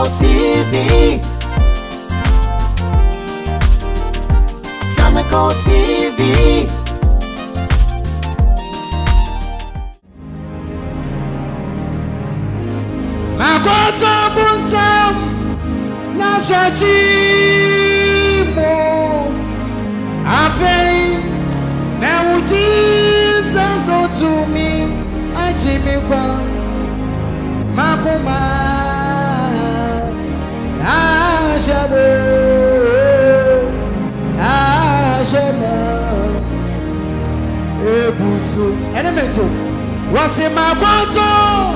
TV. Tamiko TV. Makota bunsam na shachimo afei na ujiza to me ajimikwa makuma ashabo ebusu enemeto wasi makota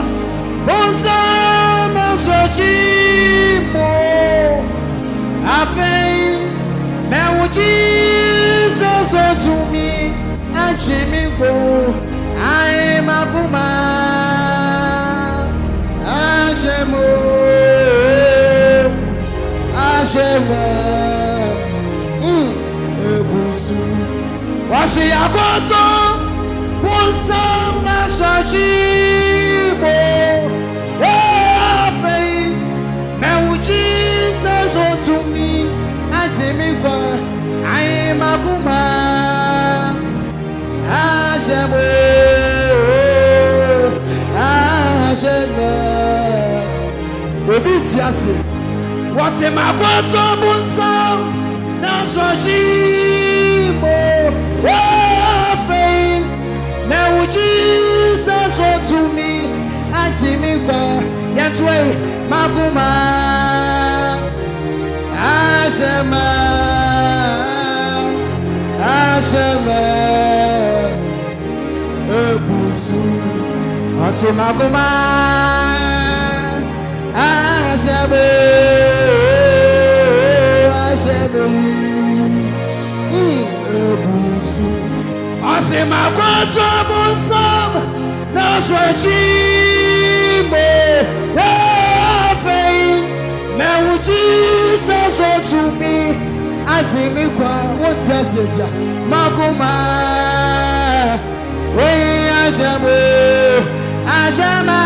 bunsam na shachimo afei na ujiza to me ajimikwa I makuma ashemo ebusu wasi akoto bunsam na shachimo afei na Jesus unto me ajimikwa I makuma ashemo obitiase wase makwato bunsam na sochimo afei na Jesus to me ajimikwa yetwe makuma ashema ebusu wase makuma ashebe ebusu wase makwato bunsam na sochimo afei na Jesus to me ajimikwa wotiasetia makuma we ashema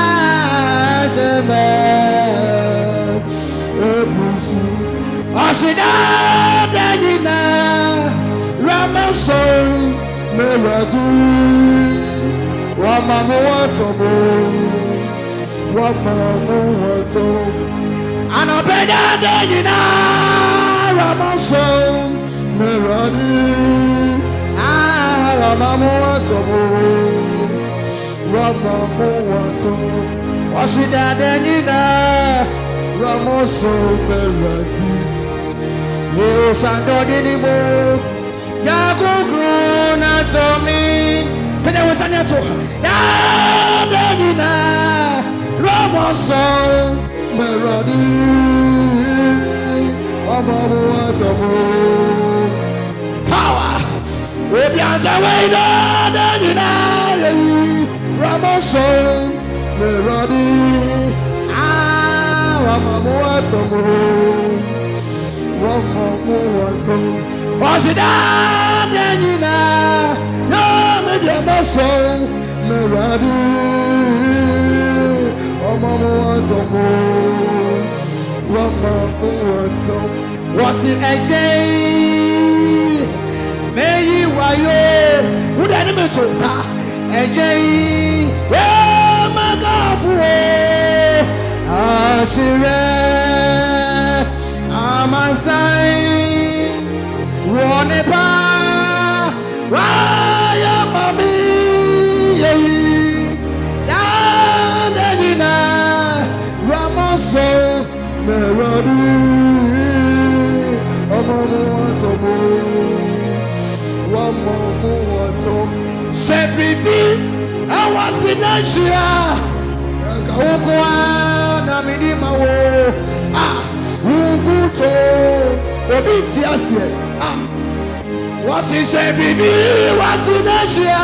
ebusu asida dagina ramason meratu wamamu wato anopeda dagina ramason meratu wamamu wato asida dagina ramason meratu yo sando dinimo yakukru na tomi pede wasanya to dagina ramason meratu wamamu wato power obianza weida dagina ramason meratu wamamu wato wasida dagina no media so meradu wamamu wato wasi eje meyi wayo udani metonta eje we magafu achire amansai wonepa waya mami yeyi dagina ramaso meradu wamamu wato sebibi awasinashia ukwa na midima wo unguto obitiasie wasi sebibi wasinashia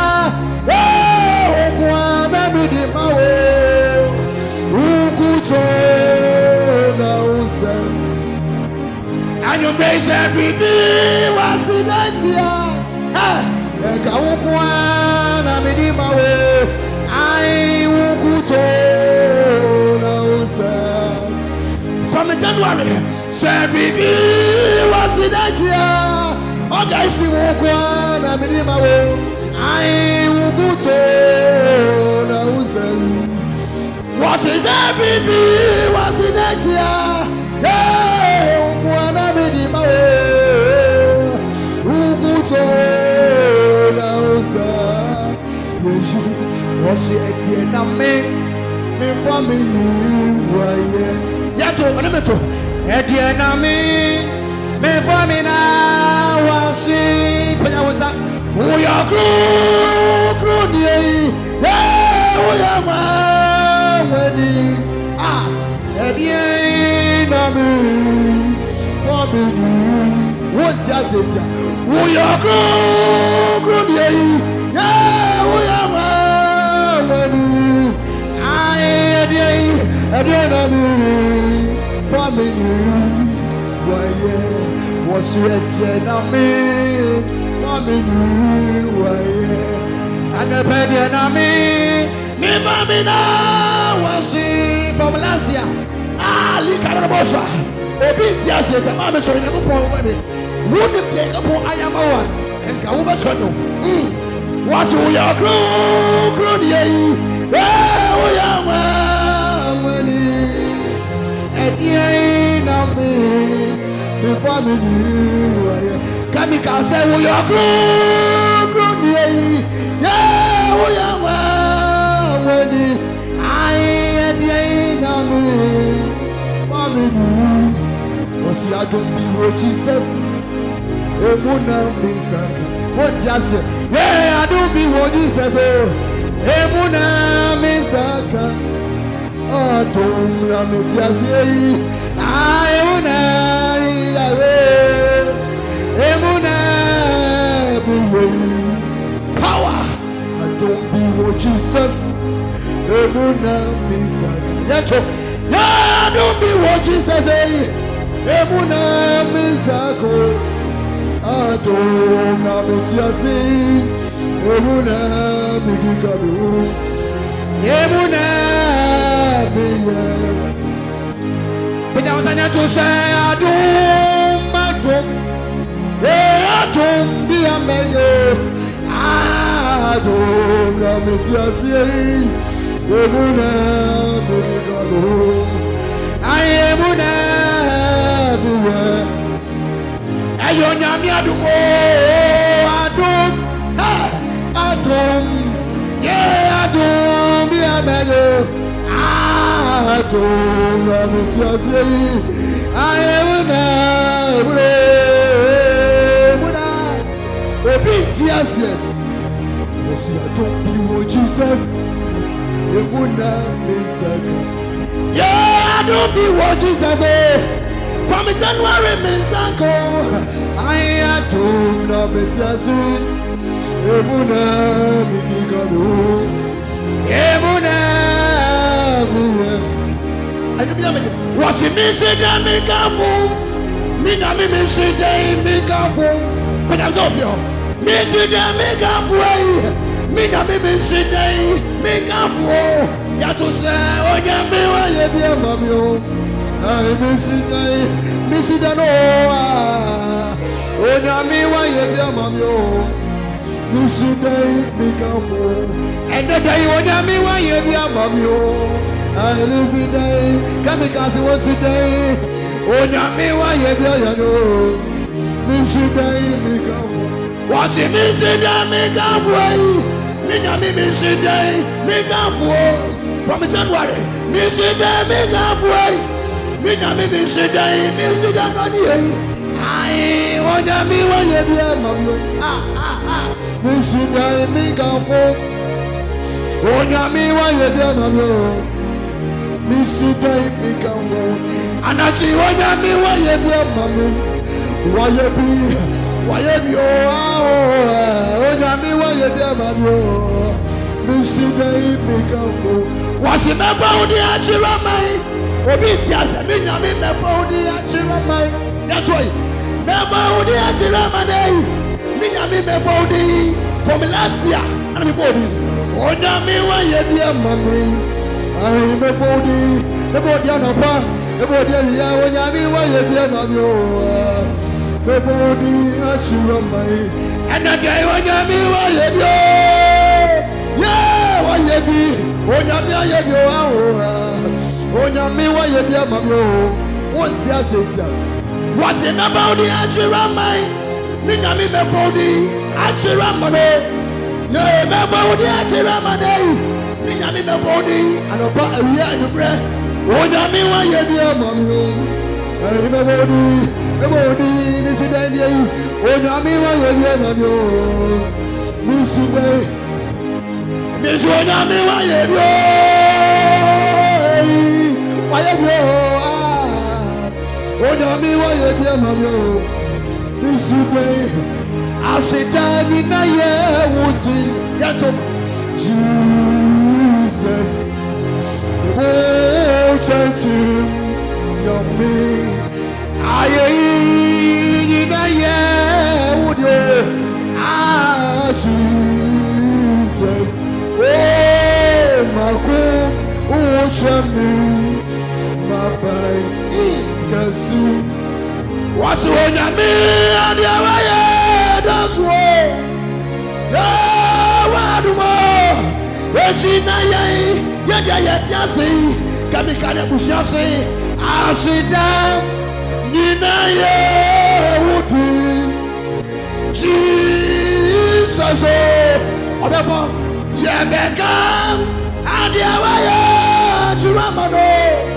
ukwa na midima wo unguto na usa anyumbeise bibi wasinashia eka ukwa na midima wo ai unguto na usa from worry. Say baby, what's in that here? Okay, see won't go on. I'm in my way. I will go to the ocean. What's in that baby? What's in that here? Yeah, I'm in my way. Who go to the ocean? What's it again? I'm me from me. Yeah, to me to. Again, I'm me from me now. Was it? But I was up. We are crew, yeah, we are wedding. Ah, again, I'm from me. What's that? We are crew, yeah, we are wedding. Again, I'm family, why, was it enemy? Family, why, and the baby enemy, me, family, was it from last year? Ah, Licarabosa, Obedience, the mother, so I go for women. Wouldn't take up I am one, and Kauba Sono. Was your crew, yeah, we are money. At the end of the family, Kamika said, we are good, yeah, we are money. I at the end of the family, was I don't be what Jesus, Emuna Misaka. What's yes? Yeah, I don't be what Jesus, Emuna Misaka. Atom ametiazi ayuna emuna power. I don't be what Jesus emuna misaka. Yeah, I don't be what Jesus emuna misaka. Atom ametiazi emuna bigikabu emuna. But I was to say, I don't be a major. I don't come to see. I am I don't be a major. I don't I am don't be what Jesus. It would not be second. Yeah, I don't be what Jesus. From January, Misako. I don't know it. It would not be good. It would not. Was it missing that make a fool? Me missing day, make a fool. But I'm so pure. Missing that make a fool. Me missing day, make a fool. Yato say, oh, yeah, me, why you be a mammy? I missing day, missing that. Oh, yeah, me, why you be a mammy? Missing day, make a fool. And the day, oh, yeah, me, why you be a mammy? I listen day, Kamikaze was a day. Oh, Yami, why you be a no? Missy day, make up. Was it Missy day, make up way? Minami, Missy day, make up war. From January, Missy day, make up way. Minami, Missy day, Missy day, I want Yami, why you be a mamma? Missy day, make up war. Oh, Yami, why you be a mamma? Missy day, make up war. And I see what I mean, why you be a mamma? Why you be, oh, why you be a mamma? Missy day, make up war. Was it my body at your mind? Obedience, I mean, my body at your mind. That's why. My body at your mind. My body from last year. And my body. Oh, why you be a mamma? I'm a body on a bar. Ebodi ya onyame wa ye bia ma mi o. Ebodi achiro mai. Enade onyame wa ye bia. Yeah, wa ye bi. Onyame ye bia wa o. Onyame wa ye bia ma mi o. Wonti asetia. Was it about the achiro mai? Mi nyame me bodi achiro mai. Yeah, me bodi achiro mai. Mi nyame me bodi anopa awia anubra. Onyame wa ye bia ma mi o. Ebodi ni sidan ye. Onyame wa ye bia ma mi o. Musibe. Misu onyame wa ye bia. Wa ye bia. Onyame wa ye bia ma mi o. Musibe. Asidani na ye wuti. Yato. Jesus. Oh, change me. Aye, na ye would you? Ah, Jesus. Oh, my God. Oh, change me. My boy. Kasu. What's on me? And the way that's what. Yeah, what do more? What's in the ye? Yeah, see. Kamikane busiase asida nina ye wudu Jesus obebo ye bekam adiawa ye turamado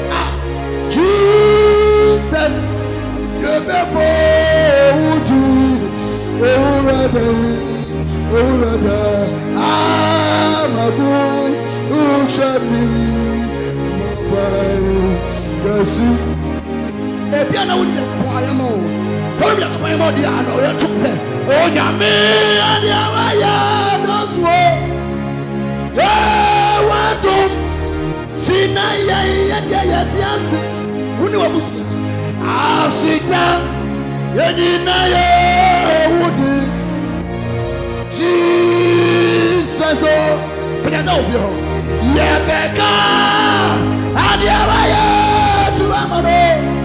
Jesus ye bebo wudu orada amagu uchami Kasi, ebiana wudi kwaya mo. So bi akwaya mo di ana o yetu se. O nyame ade awaya doswo. Watum sina ya ti ase. Wuni wabusu. Asida yina ye wudi. Jesus o. Penya obi ho. Yebeka adiawaya tuamano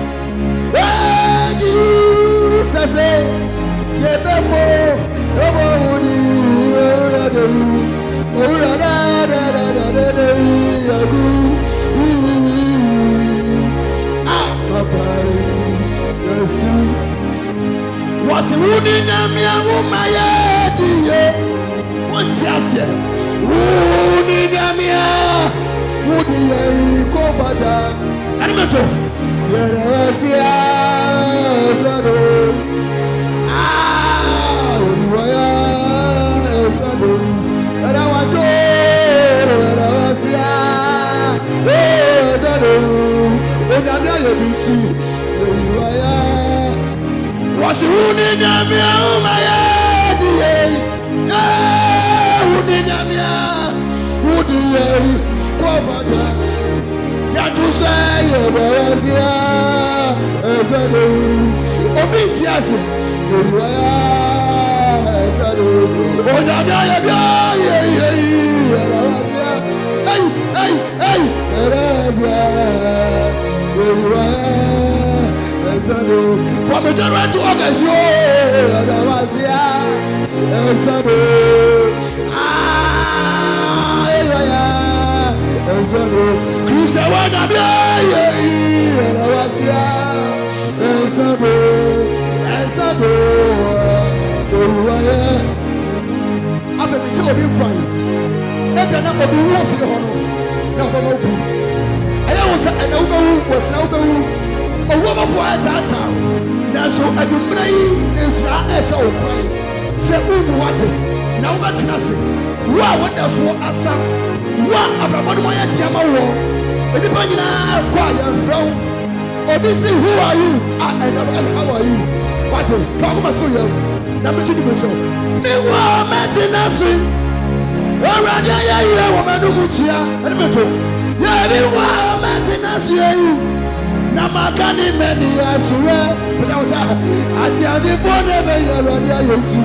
Jesus yebemo oboni orada papa yesu wasi wudi nyamia umaye diye wonti ase wudi nyamia wudi ye ko bada animato yeresia zado waya zado era wazo yeresia zado onyamia ye biti waya wasi wudi nyamia umaye diye wudi nyamia wudi ye ko bada ya tu say yeresia zado obiti ase waya zado onyamia ye yeresia hey yeresia from January to August, Christian Over for a tata. Now, so I will bring in as a cry. Say, what? Now, that's nothing. What does what I saw? What about my Yama war? But the Pagina, quiet from. Or this is who are you? I know how are you? What's it? Come to you. Number 2. Meanwhile, Martinasi. Already, I hear woman who moves here. And metal. Yeah, meanwhile, Martinasi. Namakani many answer, but I was at the phone never yet.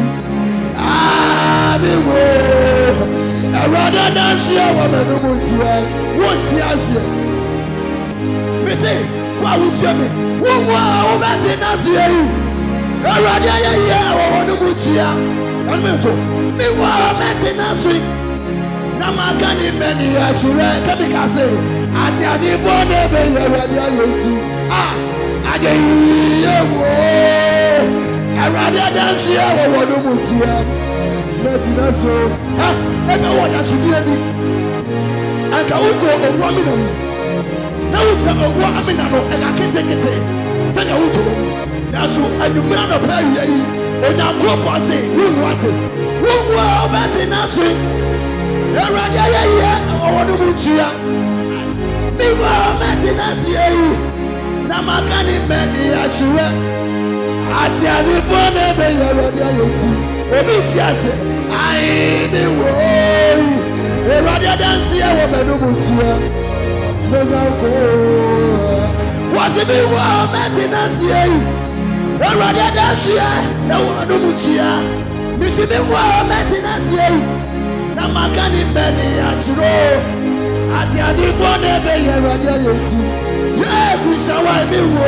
I rather dance here, woman, won't see us. We say, wa wutie me wo a wo beti na se yi Awurade ayeye wo no mutia anmeto me wa beti na so na maka ni meni achure kemika se ati azifo na be Awurade ayeti aje ye wo Awurade adansi wo no mutia beti na so ebe wo da so bi ebi anka uko owo amina na uko owo amina no ena kete se na uko na so adumra no pa yi onya kropo ase wunu ate wunu obeti na so Awurade ayeye owo no mutia mi wa obeti na so yi na maka ni meni achure ati azifo na be Awurade ayeti obi ti ase ai ni wo Awurade dansi e wo bedu mutia mega ko wasibi wo meti na sie Awurade dansi e wo bedu mutia misibi wo meti na sie na makani beni aturo ati azifo na be Awurade ayeti ye kusa wa mi wo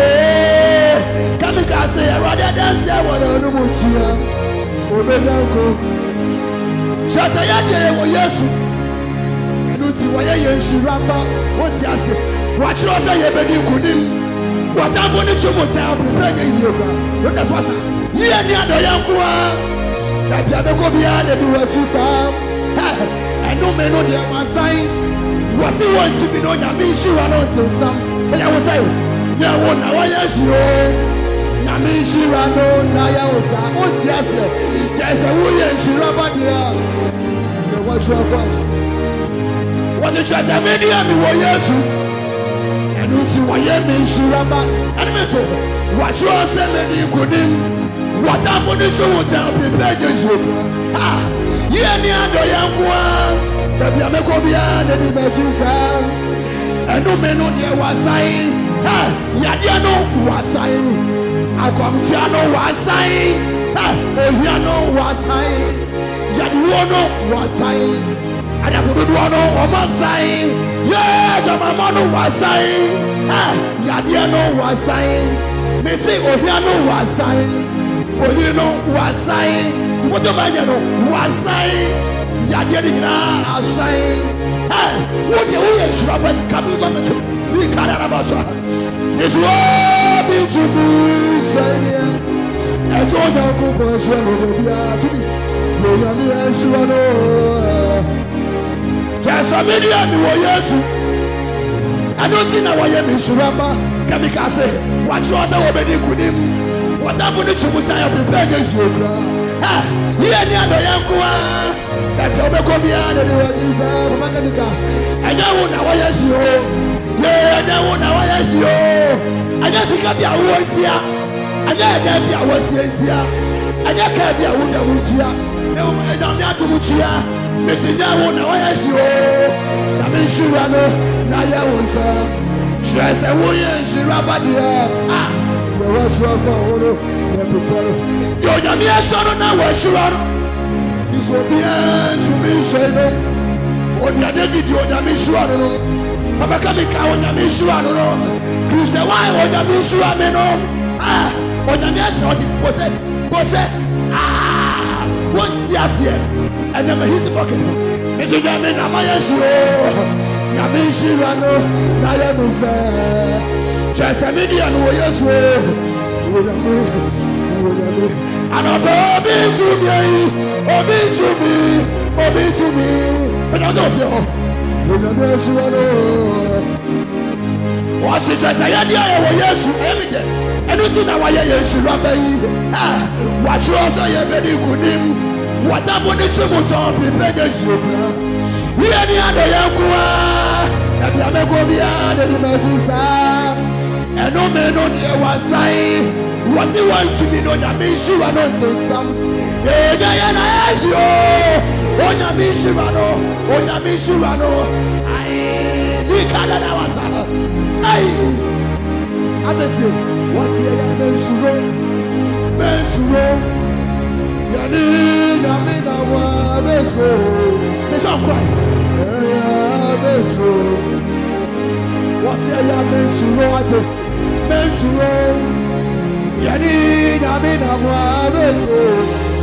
kamika se Awurade dansi e wo bedu mutia omega ko shasa yade wo Yesu nuti waye yenshiramba woti ase wachiro se yebedi kunim watafo ni chumuta prepare yeba wona so asa ye ni adoyanko a da bia be ko bia de wachisa eno me no de masan wasi wonti bi no nyame shira no tentam ya wo sai ya wo na waye shiro nyame shira no na ya wo sa woti ase jese wo yenshiramba dia me wachiro kwa what the church media me wo Yesu enu ti wo ye me shuraba enu to what you say me ni kunim what happen to you tell prepare Yesu ye ni adoyanko a bia me ko bia de di majisa enu me no de wasai ya dia no wasai akwamtia no wasai ohia no wasai ya di wo no wasai ada fudu ono omasai ye jama no wasai yade no wasai me say ohia no wasai ohiri no wasai woto banya no wasai yade ni na asai wodi o ye shuraba kabu ba meto ni kara na baso is what be to be say e to da ko ko so no bia to bi no ya mi asura no Jasa media mi wo Yesu adoti na wo ye mi shuraba kamika se watro se wo bedi kunim whatever the chumuta ya prepare Yesu okra ye ni adoyanko a e be ko bia de wo Jesus mama kamika anya wo na wo Yesu ye anya wo na wo Yesu anya sika bia wo ntia anya eda bia wo sientia anya ka bia wo da mutia e wo eda mi atumutia Mesinya wo na wa Yesu na me shura no na ya wonsa stress wo ye shura badia me wa chwa kwa wo me prepare yo nya mi asoro na wa shura no iso bien to me say no o na David yo nya mi shura no baba ka mi ka o nya mi shura no Christian why o nya mi shura me no o nya mi asoro di pose one tiasie and never hit the pocket. Mr. Yamin, I'm a yes, Yamin Shirano, Nayamusa, Chasaminian, yes, and Obi to me, but also of you. What's it as I had yes, every day. And it's in our yes, Rabbi. Watch you also, you very good. What happened to you to prepare Yesu? We are the other Yankua, and Yamekobia, the Majisa, and no man on the Wasai was the one to be known that Mishura not take some. Diana, as you, on your Mishurano, I look at our I bet you, what's the Mensuro? Yani Yamina wa besro. Let's all cry. Besro. What's the Yamensuro? mesuro. Yani nyame na mwa mesuro.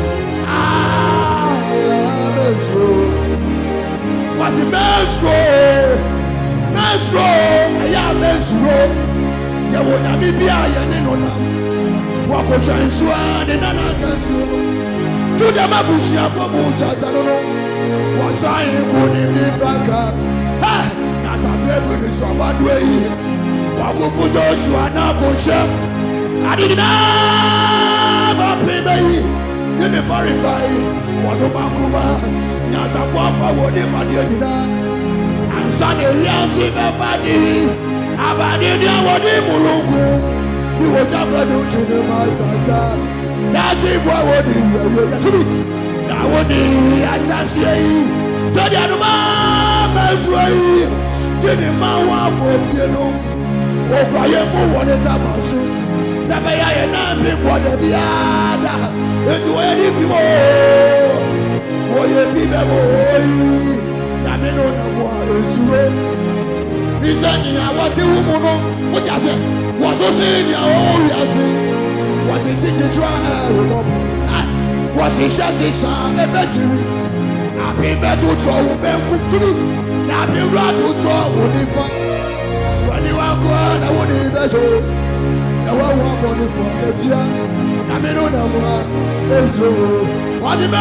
Mesuro. Was the mesuro? Mesuro. Ya mesuro. Ya wona mi bia ya ne no na. Wako chansua ne na na kansu. Tu da mabushia ko mu chata no no. Wasai ko ni mi franka. Ha! Na sa breve ni so badwe yi. Wako fu Joshua na ko chem. Adina va primeyi. Ni me fari bai. Wado makuma. Na sa kwa fa wodi madi adina. Ansa ne liasi me badi. Abadi ni wodi mulungu. Ni wo jafra do chine matata. That's it, boy. What do you do? Now, what do you assassinate? So, the other man is right. Didn't my wife of you know? Oh, I am one at a mouse. Sabaya and I'm big water the other. It's where if you oh, you feel them all. Damn, no one is right. Reason I want to woman. What you say? What's so saying? Oh, yes. What is it to try? Was he just a son? A battery. I've been better to throw them cook to me. Now be right to throw would if when you are going, I would be better. I want money for Katia. I mean, no more. What the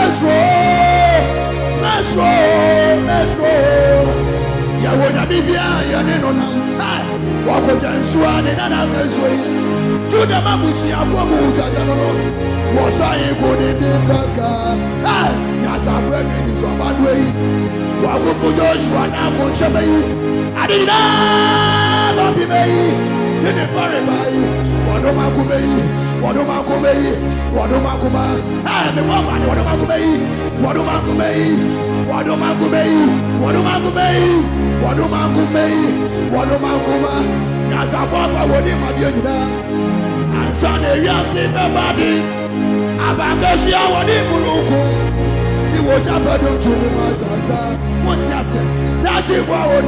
Mesro. Ya would be behind and on. Walk against one and another way. To the Mamusi Abu Tatano was I good in the Franca. Yes, I'm ready this one bad way. Walk up for Joshua now, coach me. I didn't have a pay. You didn't fire by Wadomakumei, Wadomakumei, Wadomakuma. I am the woman, Wadomakumei, Wadomakumei, Wadomakumei, Wadomakumei, Wadomakumei, Wadomakuma. As a buffer, what in my dear, and son, you see the body. Abangasia, what in Muruku. You watch up at the Chumata. What's that? That's it, what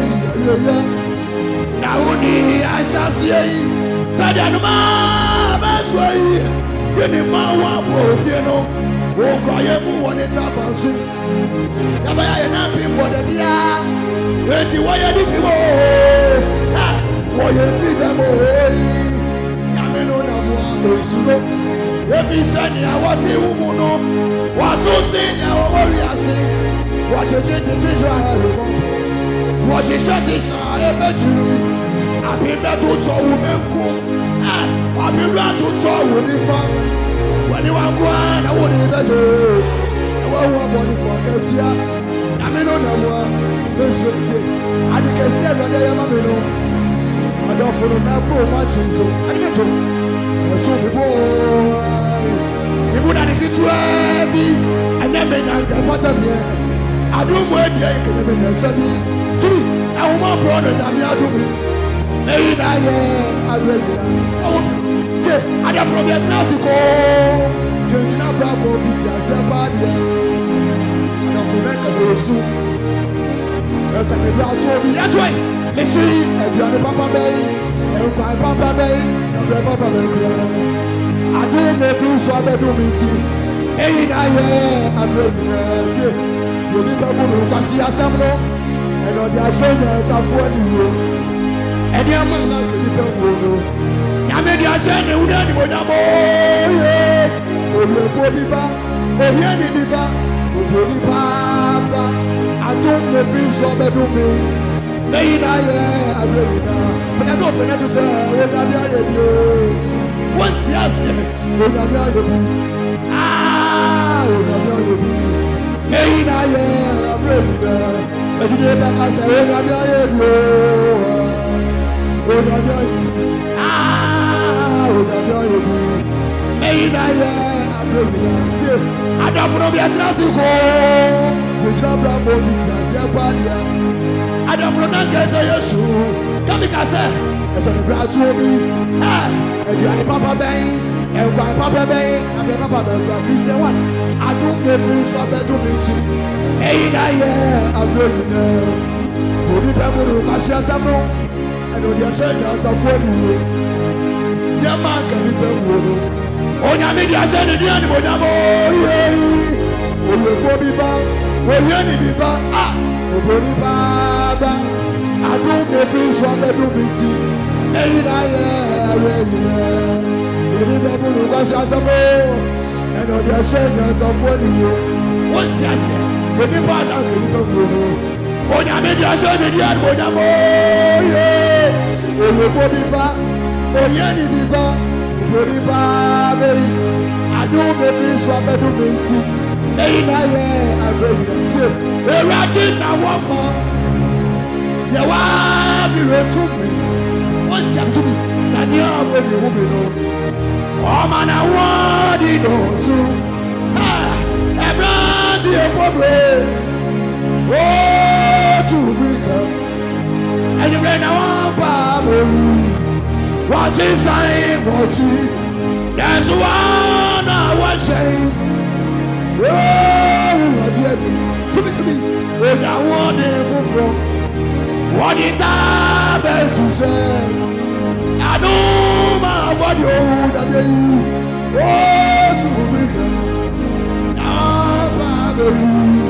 now, only I shall see. Sadanuma, best way. You need my wife, you know. Oh, cry, you want it up and sing. Never I am happy for the year. Wait, you are if you what you feel them away? Yameno na mwa osuno. If he send ya what he umuno, was so saying ya warrior say. What you change what she says is a battery. I've been better to women cook. I've been glad to talk with the farm. When you are going, I wouldn't better. I want money for Katia. Yameno na mwa osuno. I can see every day, Mamino. I don't follow my poor matching, so I get to show the boy. You would have get to me. I never know what I'm here. I don't want to make a son. I want my brother that me. I do me. Maybe I read it. I got from your Nassico. Drinking up Bravo, it's a body. I don't remember the soup. That's a ground to be that way. Listen, and you are the Papa Bay, and cry Papa Bay, and Papa Bay. I don't know if you saw the meeting. Hey, I am ready. You need to go to see a sample, and on their shoulders of one you. And your man like the people. Yamedia said, you don't know what I'm all. Oh, you're for me back, oh, you're the back, oh, Papa. I don't know if you saw the meeting. Hey, I am ready now. But as often as you say, what I'm here. Once yes, what I'm here. What I'm here. Hey, I am ready now. But you never can say, what I'm here. What I'm here. What I'm here. Hey, I am ready now. I don't know if you're the job of the body. I don't know that there's a yes. Come here, sir. It's a brand to me. And you are the Papa Bay, and why Papa Bay, and the Papa Bay, Christian one. I don't know if it's a better meet you. Hey, I'm ready now. Who did I go to Cassia Samro? And on your side, there's a 40. Yamaka ni pemwo. Onyame dia se ni dia ni bonyamo. Oye biba, oye ni biba. Ah, obori baba. Adu me fi so abedu biti. Eyi na ye awe yi. Iri be bulu kwasi asamo. Eno dia se nyan so fo ni wo. Won ti ase. Obi ba da ke ni pemwo. Onyame dia se ni dia ni bonyamo. Oye biba, oye ni biba. Obori baba. Adu me fi so abedu biti. Eyi na ye awe yi. Eradi na wo mo. Ye wa bi retu mi. Won ti atu mi. Na ni abo ni wo bi no. O ma na wo di do su. Ah, ebra ti e pobre. Oh, to brika. And you bring our Bible. What is I watch? There's one I watch. Oh, to me. When I want it from what it happened to say. I know my body. Oh, to brika. Ah, Bible.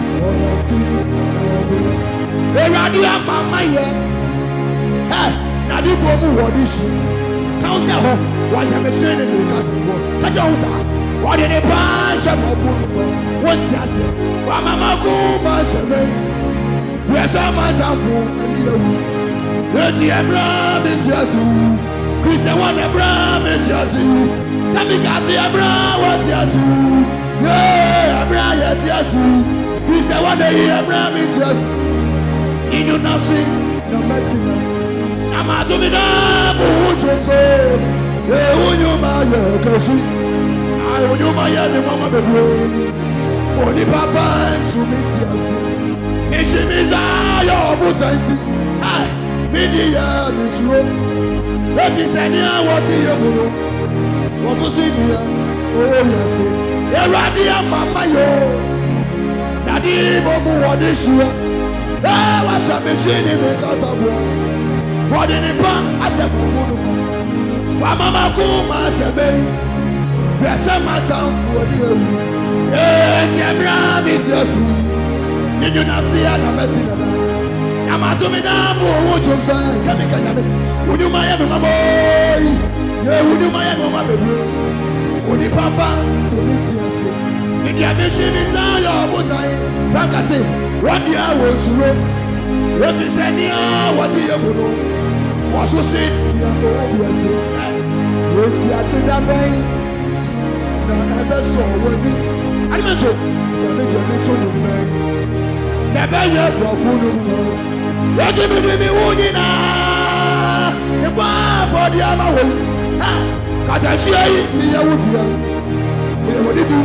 Eradi amama ye. Na di bomu wodi su. Council ho, wa se me train ni ka ti wo. Ka je ho sa. Wa de ne pa se mo fu no. Won ti ase. Wa mama ku ma se me. We sa ma ta fu ani ye wu. We ti ebra me ti asu. Christian one ebra me ti asu. Kamikaze ebra wa ti asu. Yeah, ebra ye ti asu. Christian one day Abraham is just in your nothing, no matter. I'm out of it up, who you say? Who you my cousin? I owe you my mama, the boy. Only papa to meet us. It's a desire of Butanti. Ah, media is wrong. What is any what you was a senior? Oh, yes, Eradia, Mama, yo. Nadi bomu wadishua. Wasa mechini mekatabu. Wadinipa asebufunu. Wamama kuma asebe. Pesa matambu wadiyo. Eti Abraham is yosu. Ninyu nasiya na metina. Namatumi namu ujumsa. Kamika nyame. Uduma ya numaboy. Uduma ya numabebu. Udipapa tumiti yasi. In the mission is all your time. Frankasi, what the hour suro. What is any what you know? What's so said? Yes, what's your said that way? None ever saw with me. I meant to make your little man. Never yet brought food. What you been me wounding? The bar for the other way. Got a share me out. What do you do?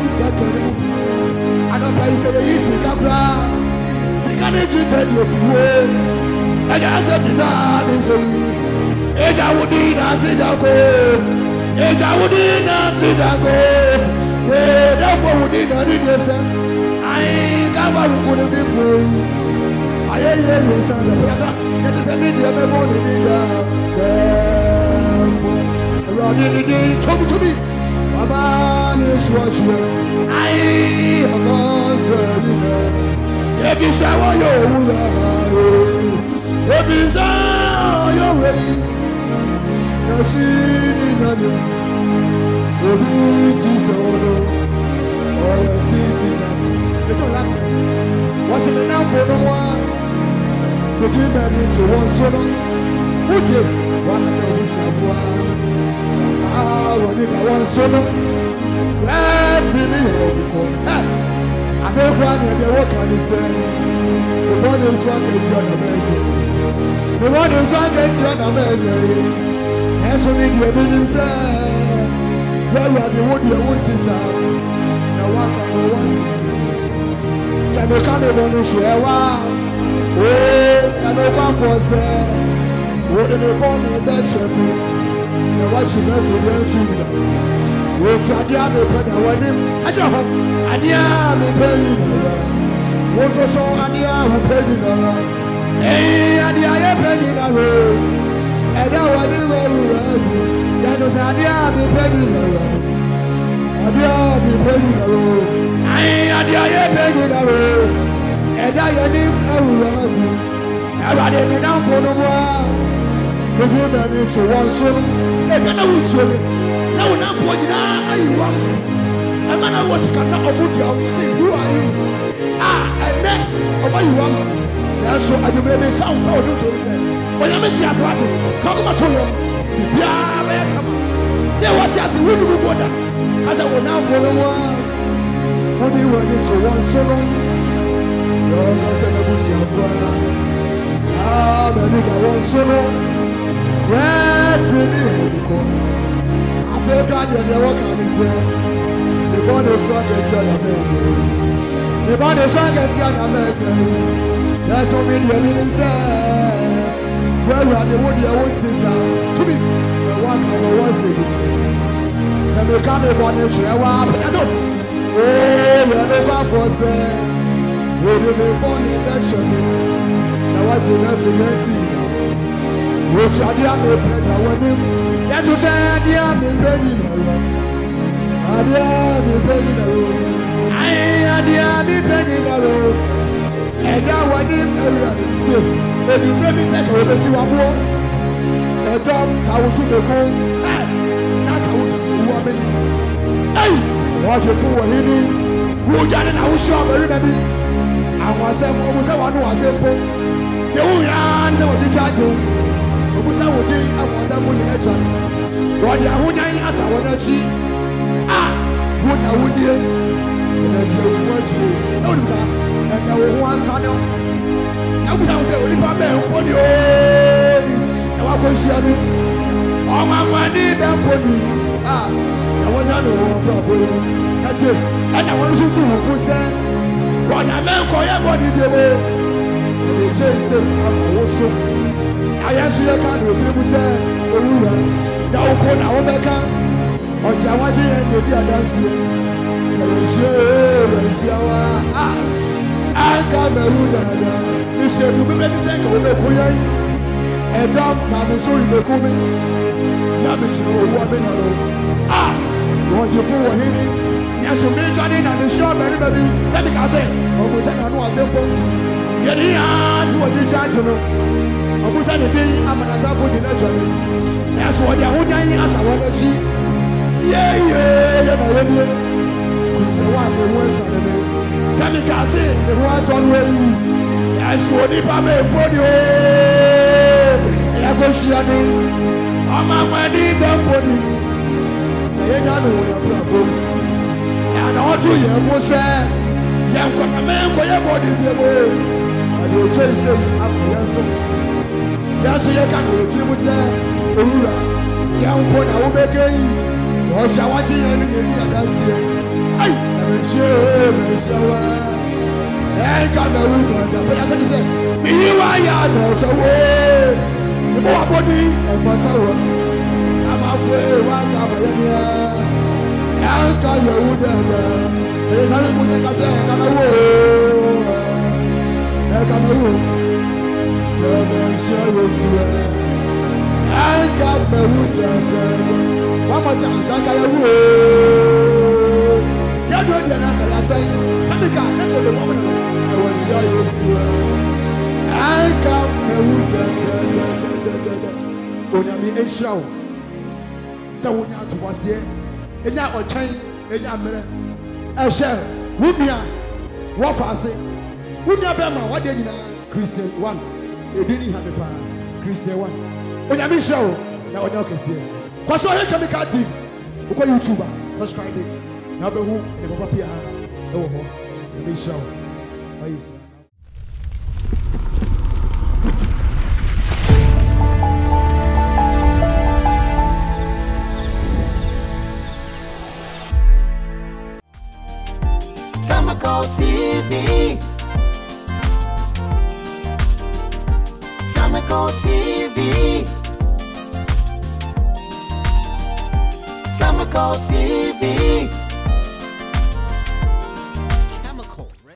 I don't pay so easy, Capra. Second, you tell you if you will. I just said, I say, Age I would eat, I said, I'll go. Age I would eat, I said, I'll go. Therefore, would eat, I did yourself. I ain't got what would have been for you. I hear you, son of a it is a medium of money. Around in the day, talk to me. Man is watching. I am answering. If you say what you are, if you say your way, you're cheating on you. It's all or you're cheating on you. It's all laughing. What's it now for the one? We give me to one solo. What's it? What can you say? When I want solo, every minute, I don't run and they walk on the same. The one is one gets you on the menu. The one is one gets you on the menu. And so we give it himself. Where are the wood you want to say? The one can go once. Say, no can be one to share. Oh, I don't come for say. What did you born in that? What you meant for them to what's a diam when him? I don't have a diam penny. What's a song? A diam penny. Eh, a diam penny. and I want to go. That was a dear be begging. A dear be begging. I dear begging. And I am him. I didn't be down for no more. We will be to one soon. And I will show me. Now, now, for you, I want. A man I was cannot obey you. Say, who are you? And then, obey you. That's so I will be sound proud to say. When I miss you, come to you. Yeah, come on. Say what you say, we will go down. As I will now for no more. When we were into one solo. Lord, I said, I was your brother. Ah, but I was solo. Where did you go? I feel glad you're welcome, sir. The body is not getting on the body is not getting on the that's what we do. Where are the wood you want to be? The one I was it. So we come upon it. Oh, you're never for sale. Will you be born in that show? Now what's in every meeting? Which are the other people with him? That was the other people. I am begging a road. And now I need a reality. When you make me think of the Siwabo, a dumb tower to the cold. Not a woman. Hey, what you fool hitting? Who got an house shop? Remember, I was almost one who was simple. The woman is what you try to. Who was I would be? I want to put in a job. What you are holding as I want to see. Good I would do, and I do what you notice, and I will want son. I would have said, if I may, what you I want to see you. All my money, that body. I want to know. That's it. And I want you to say, God, I may call your body the way. The chase I'm also. I ask you, I can't do it. Now, put our back. Ọ̀sẹ̀ àwọn ajé yẹn lòdì àdánsì sọ̀rọ̀ ìṣe wa àǹkà mẹ́rù dáadáa ìṣèlú bíbẹ́ bí sẹ́ńkà ó mẹ́kú yẹn ẹ̀dọ́m tàbí sórí mẹ́kú mi náà mi jìnnà owó ọbẹ̀ náà lọ. Wọ́n ti fún wọ̀nyí ni yẹ̀sùn mi jọ ní nàbí sí ọ̀bẹ̀rẹ̀ bẹ̀bí tẹ́lẹ̀ ká sẹ́ ọ̀gbọ̀n sẹ́ńkà ní wọ́n sẹ́ pọ̀ yẹn ní yàrá tí wọ́n ti jẹ́ àjùnú ọ̀gbọ̀n sẹ́ni bí amànàtà bó di lẹ́jọ́ ni yẹ̀sùn ọ̀dẹ̀ àwọn dáyé àṣàwọ̀ lẹ́jì. Yeah, Mr. One, the words are the Kamikaze, the one John Way. As for the Pame Body, I go see a day. I'm a money, that body. I don't know where I'm going. And all to you for say, young man for your body, I will chase him up the answer. That's a young man, was there. Young one, I will make a Ọ̀sẹ̀ àwọn tí yẹn ní èmi àdánsì ẹ̀. Ayi sẹ̀mẹ̀sẹ̀ mẹ̀sẹ̀wá. Ẹ̀ka mẹ̀rù nàdà bóyá sẹ́ni sẹ́. Ìyí wá yà nà ọ̀sẹ̀wó. Ìbú wa bó ní ẹ̀fọ́ táwọ̀. A máa fún ẹ̀ wá ká bẹ̀rẹ̀ ní ẹ̀. Ẹ̀ka yẹ̀wù dẹ̀dẹ̀. Èyí sáré kú ní kásẹ̀ ẹ̀ka mẹ̀wò. Ẹ̀ka mẹ̀wò. Sẹ̀mẹ̀sẹ̀ yóò sùn ẹ̀. Ẹ̀ka mẹ̀wù dẹ̀dẹ̀. One more time, Sakaya. You're doing the Nakaya say, Kamika, never the woman. I was sure you see. I come, when I'm in a show. So when you're to was here, and now or chain, and I'm a shell. Wumia, what I say? Wumia Bema, what did you know? Christian one. You didn't have a power. Christian one. When I'm in show, now I don't see. Kwa so heka mikati uko YouTuber subscribe na be hu e baba pia e wo ho e be show ayisa Kamako TV Kamako TV Kamako TV